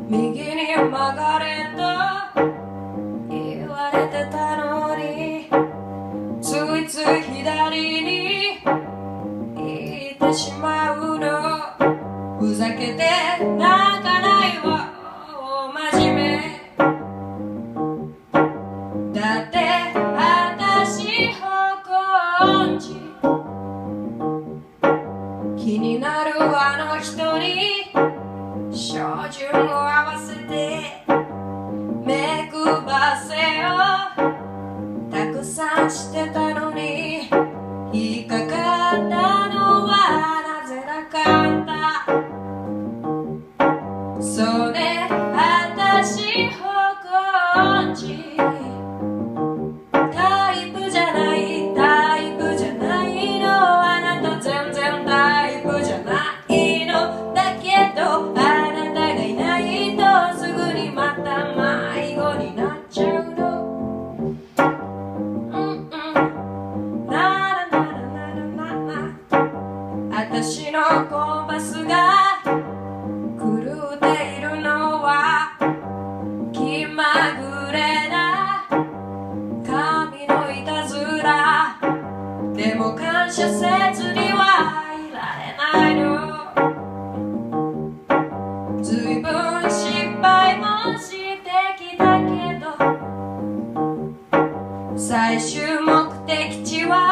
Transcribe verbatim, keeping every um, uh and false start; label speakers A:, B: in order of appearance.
A: 右に曲がれと言われてたのに、ついつい左に行ってしまうの。ふざけて泣かないわ真面目だって私方向音痴。気になるあの人に照準を合わせて目くばせをたくさんしてたのに、引っかかったのはなぜだかんだ。そうね、私方向音痴タイプじゃないタイプじゃないの、あなた全然タイプじゃないの。だけどあなたがいないとすぐにまた迷子になっちゃうの。うんうんならならならなら、私のコンパスが狂っているのは気まぐれな神のいたずら。でも感謝せずにはいられないの。ずいぶん失敗もしてきたけど最終目的地は